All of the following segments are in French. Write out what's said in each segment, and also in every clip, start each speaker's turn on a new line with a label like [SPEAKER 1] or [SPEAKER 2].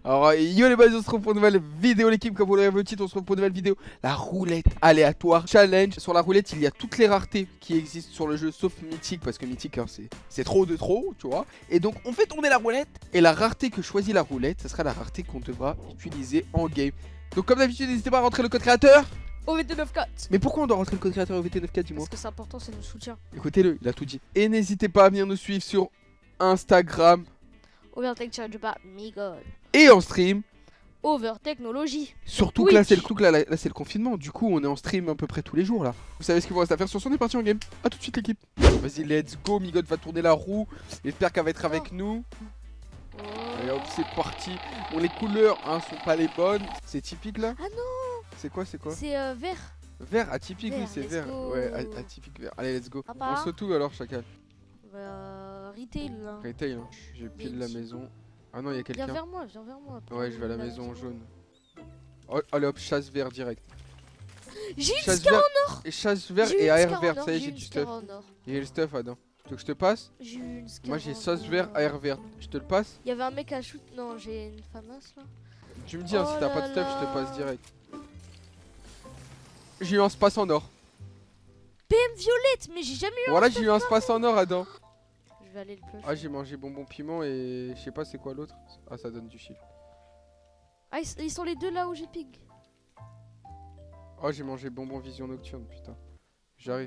[SPEAKER 1] Alors yo les boys, on se retrouve pour une nouvelle vidéo l'équipe. Comme vous l'avez vu au titre, on se retrouve pour une nouvelle vidéo. La roulette aléatoire challenge. Sur la roulette il y a toutes les raretés qui existent sur le jeu sauf mythique. Parce que mythique hein, c'est trop de trop, tu vois. Et donc on fait tourner la roulette. Et la rareté que choisit la roulette, ce sera la rareté qu'on devra utiliser en game. Donc comme d'habitude n'hésitez pas à rentrer le code créateur
[SPEAKER 2] OVT94.
[SPEAKER 1] Mais pourquoi on doit rentrer le code créateur OVT94, dis-moi?
[SPEAKER 2] Parce que c'est important, c'est notre soutien.
[SPEAKER 1] Écoutez-le, il a tout dit. Et n'hésitez pas à venir nous suivre sur Instagram
[SPEAKER 2] Overtech Challenge pas Migol.
[SPEAKER 1] et en stream.
[SPEAKER 2] Overtechnologie.
[SPEAKER 1] Surtout que là c'est le clouk, là c'est le confinement. Du coup on est en stream à peu près tous les jours là. Vous savez ce qu'il vous reste à faire sur son, on est parti en game. A tout de suite l'équipe. Vas-y let's go, Migod va tourner la roue. J'espère qu'elle va être avec nous. Allez hop c'est parti. Bon les couleurs hein, sont pas les bonnes. C'est typique là.
[SPEAKER 2] Ah non.
[SPEAKER 1] C'est quoi, c'est quoi?
[SPEAKER 2] C'est vert.
[SPEAKER 1] Vert, atypique, oui
[SPEAKER 2] Vert,
[SPEAKER 1] c'est
[SPEAKER 2] let's
[SPEAKER 1] vert.
[SPEAKER 2] go.
[SPEAKER 1] Ouais, atypique vert. Allez let's go.
[SPEAKER 2] Papa.
[SPEAKER 1] On saute où alors chacal?
[SPEAKER 2] Retail là.
[SPEAKER 1] Retail hein. J'ai pile la maison. Ah non il y a quelqu'un.
[SPEAKER 2] Viens vers moi, viens vers moi.
[SPEAKER 1] Ouais je vais à la maison jaune. Oh, allez hop chasse vert direct.
[SPEAKER 2] J'ai une
[SPEAKER 1] Chasse
[SPEAKER 2] scar
[SPEAKER 1] vert
[SPEAKER 2] en or.
[SPEAKER 1] et chasse vert
[SPEAKER 2] J'ai
[SPEAKER 1] et
[SPEAKER 2] une
[SPEAKER 1] AR
[SPEAKER 2] scar
[SPEAKER 1] vert.
[SPEAKER 2] en or,
[SPEAKER 1] Ça y est
[SPEAKER 2] j'ai
[SPEAKER 1] j'ai
[SPEAKER 2] une
[SPEAKER 1] du
[SPEAKER 2] scar
[SPEAKER 1] stuff.
[SPEAKER 2] en or.
[SPEAKER 1] Il y a le stuff Adam. Tu veux que je te passe?
[SPEAKER 2] J'ai une scar.
[SPEAKER 1] Moi j'ai
[SPEAKER 2] en
[SPEAKER 1] sauce vert,
[SPEAKER 2] or.
[SPEAKER 1] AR vert. Je te le passe?
[SPEAKER 2] Il y avait un mec à shoot. Non, j'ai une famasse là.
[SPEAKER 1] Tu me dis hein,
[SPEAKER 2] Oh
[SPEAKER 1] si t'as pas de
[SPEAKER 2] là
[SPEAKER 1] stuff, je te
[SPEAKER 2] là.
[SPEAKER 1] passe direct. J'ai eu un space en or.
[SPEAKER 2] PM violette, mais j'ai jamais eu
[SPEAKER 1] Voilà, j'ai eu un space en or Adam.
[SPEAKER 2] Je vais aller le push.
[SPEAKER 1] Ah, j'ai mangé bonbon piment et je sais pas c'est quoi l'autre. Ah, ça donne du shield.
[SPEAKER 2] Ah, ils sont les deux là où j'ai ping.
[SPEAKER 1] Oh, j'ai mangé bonbon vision nocturne, putain. J'arrive.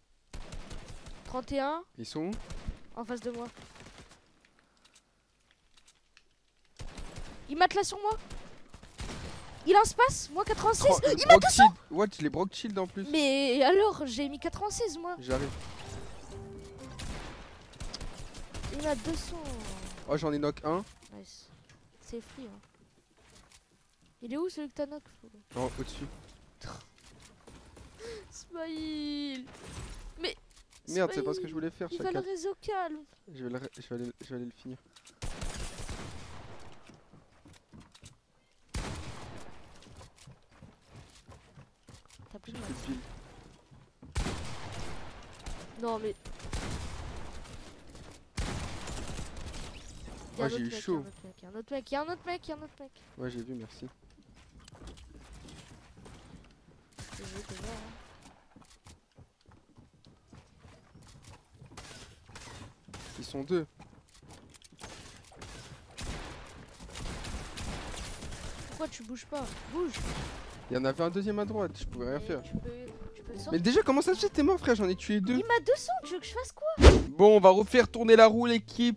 [SPEAKER 2] 31
[SPEAKER 1] Ils sont où?
[SPEAKER 2] en face de moi. Il mate là sur moi. Il a un space, moi 96. Il m'a 200.
[SPEAKER 1] What, je l'ai broke shield en plus.
[SPEAKER 2] Mais alors, j'ai mis 96 moi.
[SPEAKER 1] J'arrive.
[SPEAKER 2] Il m'a 200.
[SPEAKER 1] Oh, j'en ai knock un.
[SPEAKER 2] Nice. C'est free hein. Il est où celui que t'as knock?
[SPEAKER 1] Oh, au-dessus.
[SPEAKER 2] Smile. Mais
[SPEAKER 1] Merde, c'est pas ce que je voulais faire,
[SPEAKER 2] Il va
[SPEAKER 1] chacal.
[SPEAKER 2] le réseau calme.
[SPEAKER 1] Je vais aller le finir.
[SPEAKER 2] T'as plus de
[SPEAKER 1] J'ai
[SPEAKER 2] mal.
[SPEAKER 1] plus de build.
[SPEAKER 2] Non mais.
[SPEAKER 1] Ah, j'ai eu chaud.
[SPEAKER 2] Il y a un autre mec, il y a un autre mec, il y a un autre mc.
[SPEAKER 1] Ouais, j'ai vu, merci.
[SPEAKER 2] Je vais te voir, hein.
[SPEAKER 1] Ils sont deux.
[SPEAKER 2] Pourquoi tu bouges pas? Bouge.
[SPEAKER 1] Il y en avait un deuxième à droite, je pouvais rien
[SPEAKER 2] Mais
[SPEAKER 1] faire.
[SPEAKER 2] Tu peux sortir.
[SPEAKER 1] Mais déjà, comment ça se fait? T'es mort, frère, j'en ai tué deux.
[SPEAKER 2] Il m'a 200, tu veux que je fasse quoi?
[SPEAKER 1] Bon, on va refaire tourner la roue, l'équipe.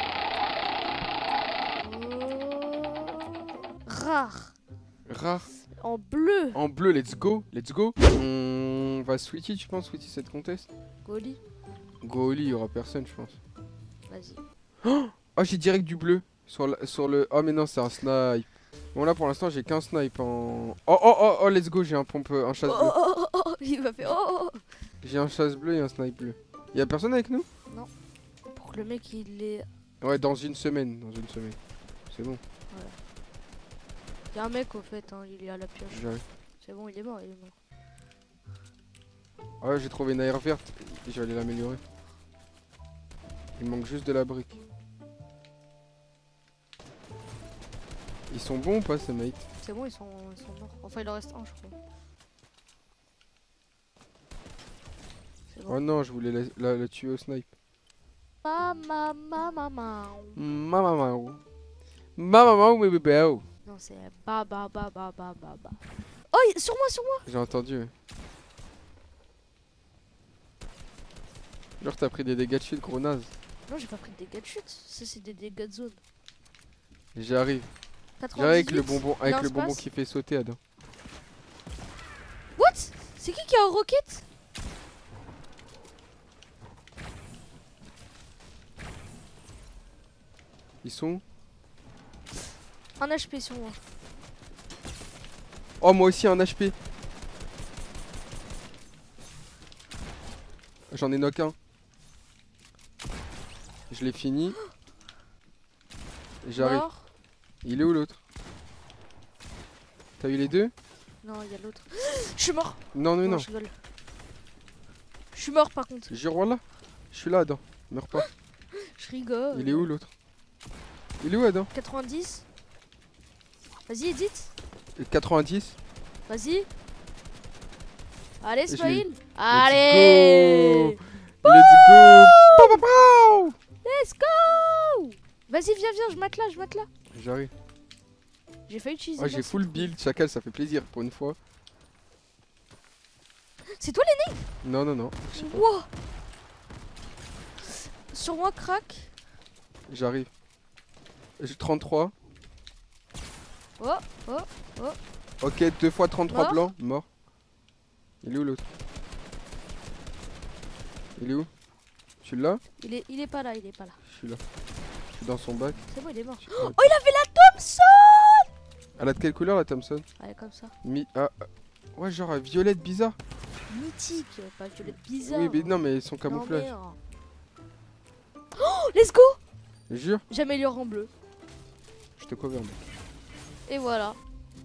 [SPEAKER 2] Rare.
[SPEAKER 1] Rare.
[SPEAKER 2] En bleu.
[SPEAKER 1] En bleu, let's go, let's go. On va Sweetie, tu penses, Sweetie, cette contest?
[SPEAKER 2] Goli.
[SPEAKER 1] Goalie, il y aura personne, je pense.
[SPEAKER 2] Vas-y.
[SPEAKER 1] Oh, j'ai direct du bleu. Sur le... Oh, mais non, c'est un snipe. Bon, là, pour l'instant, j'ai qu'un snipe en... Oh, let's go, j'ai un pompe, un chasse bleu.
[SPEAKER 2] Oh, il m'a fait oh.
[SPEAKER 1] J'ai un chasse bleu et un snipe bleu. Y'a personne avec nous?
[SPEAKER 2] Pour que le mec il est.
[SPEAKER 1] Ouais, dans une semaine, C'est bon,
[SPEAKER 2] Il y a un mec au fait, hein, il est à la pioche.
[SPEAKER 1] j'arrive.
[SPEAKER 2] C'est bon, il est mort, il est mort.
[SPEAKER 1] Ouais, j'ai trouvé une AR verte et je vais aller l'améliorer. Il manque juste de la brique. Ils sont bons ou pas ces mates?
[SPEAKER 2] C'est bon, ils sont morts. Enfin, il en reste un, je crois. C'est bon.
[SPEAKER 1] Oh non, je voulais la tuer au snipe.
[SPEAKER 2] Maman.
[SPEAKER 1] Maman. Maman, oui, bébé.
[SPEAKER 2] Non, c'est ba. Oh, sur moi.
[SPEAKER 1] J'ai entendu. Ouais. Genre, t'as pris des dégâts de chute, gros naze.
[SPEAKER 2] Non, j'ai pas pris de dégâts de chute. Ça, c'est des dégâts de zone.
[SPEAKER 1] J'arrive.
[SPEAKER 2] 98.
[SPEAKER 1] J'arrive avec le bonbon,
[SPEAKER 2] Il a un space.
[SPEAKER 1] qui fait sauter, Adam.
[SPEAKER 2] What? C'est qui a un rocket?
[SPEAKER 1] Ils sont où?
[SPEAKER 2] Un HP sur moi.
[SPEAKER 1] Oh, moi aussi, un HP. J'en ai knock un. Je l'ai fini. J'arrive.
[SPEAKER 2] Mort.
[SPEAKER 1] Il est où l'autre? T'as eu les deux?
[SPEAKER 2] Non, il y a l'autre. Je suis mort.
[SPEAKER 1] Non, non.
[SPEAKER 2] Je rigole. Je suis mort par contre.
[SPEAKER 1] Jure là. Je suis là, Adam. Meurs pas.
[SPEAKER 2] Je rigole.
[SPEAKER 1] Il est où l'autre? Il est où, Adam?
[SPEAKER 2] 90. Vas-y, Edith.
[SPEAKER 1] 90.
[SPEAKER 2] Vas-y. Allez,
[SPEAKER 1] je
[SPEAKER 2] Smaïl.
[SPEAKER 1] l'ai.
[SPEAKER 2] Allez.
[SPEAKER 1] Let's go. Pow, pow, pow.
[SPEAKER 2] Let's go. Vas-y, viens, je mate là,
[SPEAKER 1] J'arrive.
[SPEAKER 2] J'ai failli utiliser.
[SPEAKER 1] Ouais, j'ai full build, chacal, ça fait plaisir pour une fois.
[SPEAKER 2] C'est toi les
[SPEAKER 1] Non, non, non. je sais pas.
[SPEAKER 2] Wow. Sur moi, crack.
[SPEAKER 1] J'arrive. J'ai 33.
[SPEAKER 2] Oh, oh, oh.
[SPEAKER 1] Ok, 2 fois 33
[SPEAKER 2] Mort.
[SPEAKER 1] blancs, mort. Il est où l'autre? Il est où? Tu l'as?
[SPEAKER 2] Il est pas là,
[SPEAKER 1] Je suis là. Je suis dans son bac.
[SPEAKER 2] C'est bon, il est mort.
[SPEAKER 1] Je sais pas.
[SPEAKER 2] Oh, il avait la Thompson.
[SPEAKER 1] Elle a de quelle couleur la Thompson?
[SPEAKER 2] Allez, comme ça.
[SPEAKER 1] Ouais, genre violette bizarre.
[SPEAKER 2] Mythique, pas violette bizarre.
[SPEAKER 1] Oui, mais non, mais son
[SPEAKER 2] Non,
[SPEAKER 1] camouflage.
[SPEAKER 2] mais, Oh, let's go.
[SPEAKER 1] Jure,
[SPEAKER 2] J'améliore en bleu.
[SPEAKER 1] je te cover. Mec.
[SPEAKER 2] Et voilà.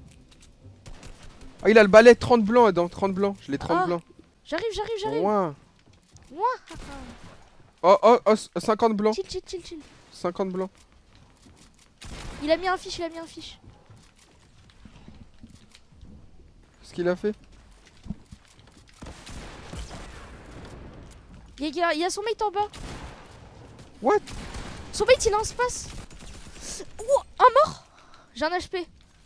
[SPEAKER 1] Ah, il a le balai 30 blancs, Adam, 30 blancs. Je l'ai 30
[SPEAKER 2] Ah.
[SPEAKER 1] blancs.
[SPEAKER 2] J'arrive.
[SPEAKER 1] Ouin. Oh, 50 blancs.
[SPEAKER 2] Chill.
[SPEAKER 1] 50 blancs.
[SPEAKER 2] Il a mis un fiche.
[SPEAKER 1] Qu'est-ce qu'il a fait?
[SPEAKER 2] Il y a son mate en bas.
[SPEAKER 1] What?
[SPEAKER 2] Son mate, il est en space. Oh, un mort. J'ai un HP.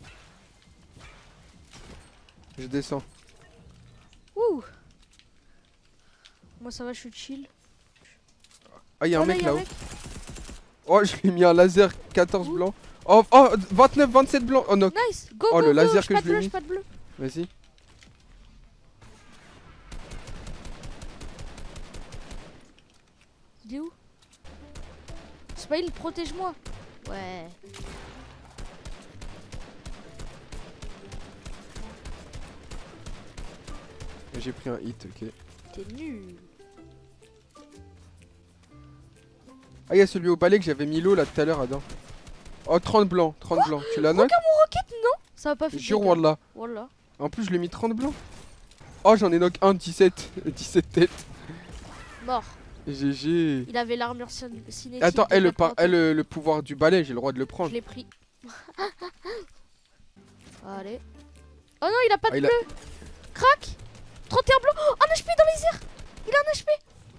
[SPEAKER 1] Je descends.
[SPEAKER 2] Ouh. Moi, ça va, je suis chill.
[SPEAKER 1] Ah, il y a un
[SPEAKER 2] Oh, là,
[SPEAKER 1] mec
[SPEAKER 2] y a un
[SPEAKER 1] là-haut.
[SPEAKER 2] mec.
[SPEAKER 1] Oh, je lui ai mis un laser 14
[SPEAKER 2] Où?
[SPEAKER 1] blancs. Oh, 29, 27 blancs. Oh, non.
[SPEAKER 2] Nice. Go,
[SPEAKER 1] Oh,
[SPEAKER 2] go,
[SPEAKER 1] le
[SPEAKER 2] go.
[SPEAKER 1] laser
[SPEAKER 2] J'ai
[SPEAKER 1] que
[SPEAKER 2] pas
[SPEAKER 1] je
[SPEAKER 2] de
[SPEAKER 1] lui ai
[SPEAKER 2] bleu,
[SPEAKER 1] mis.
[SPEAKER 2] j'ai pas de bleu.
[SPEAKER 1] Vas-y.
[SPEAKER 2] Il est où? Smile, protège-moi. Ouais.
[SPEAKER 1] J'ai pris un hit, ok.
[SPEAKER 2] T'es nul.
[SPEAKER 1] Ah, il y a celui au balai que j'avais mis l'eau là tout à l'heure, Adam. Oh, 30 blancs, 30 blancs. Tu la knock?
[SPEAKER 2] Regarde mon roquette, non? Ça va pas faire.
[SPEAKER 1] Jure,
[SPEAKER 2] de dégâts.
[SPEAKER 1] Wallah.
[SPEAKER 2] Wallah.
[SPEAKER 1] En plus, je lui ai mis 30 blancs. Oh, j'en ai knock un, 17. 17 têtes.
[SPEAKER 2] Mort.
[SPEAKER 1] GG.
[SPEAKER 2] Il avait l'armure cinétique.
[SPEAKER 1] Attends,
[SPEAKER 2] de Black Panther.
[SPEAKER 1] le pouvoir du balai, j'ai le droit de le
[SPEAKER 2] Je
[SPEAKER 1] prendre.
[SPEAKER 2] l'ai pris. Allez. Oh non, il a pas de
[SPEAKER 1] Ah, il a-
[SPEAKER 2] bleu. Crac. 31 blanc. Oh, un HP dans les airs. Il a un HP.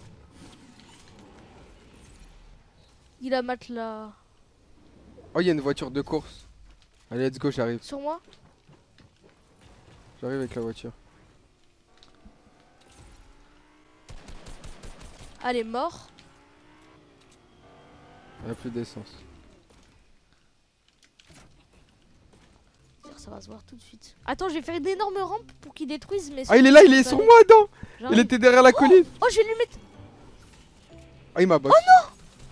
[SPEAKER 2] Il a matelas.
[SPEAKER 1] Oh, il y a une voiture de course. Allez, let's go, j'arrive.
[SPEAKER 2] Sur moi.
[SPEAKER 1] J'arrive avec la voiture.
[SPEAKER 2] Allez, mort.
[SPEAKER 1] Elle a plus d'essence.
[SPEAKER 2] Ça va se voir tout de suite. Attends, je vais faire une énorme rampe pour qu'il détruise mes.
[SPEAKER 1] Ah, il est là, il est sur moi, Adam. Il était derrière la colline.
[SPEAKER 2] Oh, je vais lui mettre.
[SPEAKER 1] Ah, il m'a box.
[SPEAKER 2] Oh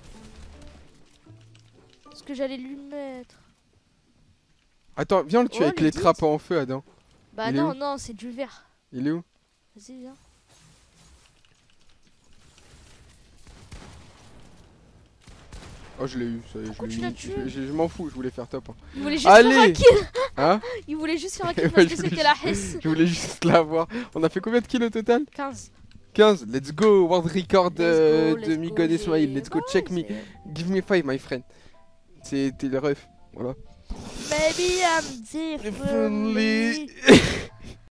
[SPEAKER 2] non. Ce que j'allais lui mettre.
[SPEAKER 1] Attends, viens le tuer
[SPEAKER 2] Oh,
[SPEAKER 1] avec
[SPEAKER 2] le
[SPEAKER 1] les
[SPEAKER 2] dit.
[SPEAKER 1] trappes en feu, Adam.
[SPEAKER 2] Bah
[SPEAKER 1] Il est
[SPEAKER 2] non,
[SPEAKER 1] où?
[SPEAKER 2] non, c'est du vert.
[SPEAKER 1] Il est où?
[SPEAKER 2] Vas-y, viens.
[SPEAKER 1] Oh, je l'ai eu, ça y est,
[SPEAKER 2] Pourquoi
[SPEAKER 1] je
[SPEAKER 2] tu
[SPEAKER 1] l'ai
[SPEAKER 2] l'as
[SPEAKER 1] mis.
[SPEAKER 2] tué
[SPEAKER 1] Je m'en fous, je voulais faire top. Hein.
[SPEAKER 2] Il voulait juste faire un
[SPEAKER 1] Allez.
[SPEAKER 2] kill.
[SPEAKER 1] Hein?
[SPEAKER 2] Il voulait juste faire un kill
[SPEAKER 1] Ouais,
[SPEAKER 2] parce
[SPEAKER 1] je
[SPEAKER 2] que
[SPEAKER 1] voulais
[SPEAKER 2] c'était la hesse.
[SPEAKER 1] Je voulais juste l'avoir. On a fait combien de kills au total?
[SPEAKER 2] 15.
[SPEAKER 1] 15. Let's go, world record
[SPEAKER 2] Let's go,
[SPEAKER 1] de
[SPEAKER 2] let's
[SPEAKER 1] Migon et
[SPEAKER 2] go,
[SPEAKER 1] Smile. Let's go,
[SPEAKER 2] Ouais,
[SPEAKER 1] check me.
[SPEAKER 2] c'est-
[SPEAKER 1] Give me 5, my friend. C'était le ref. Voilà.
[SPEAKER 2] Baby, I'm differently.
[SPEAKER 1] Differently.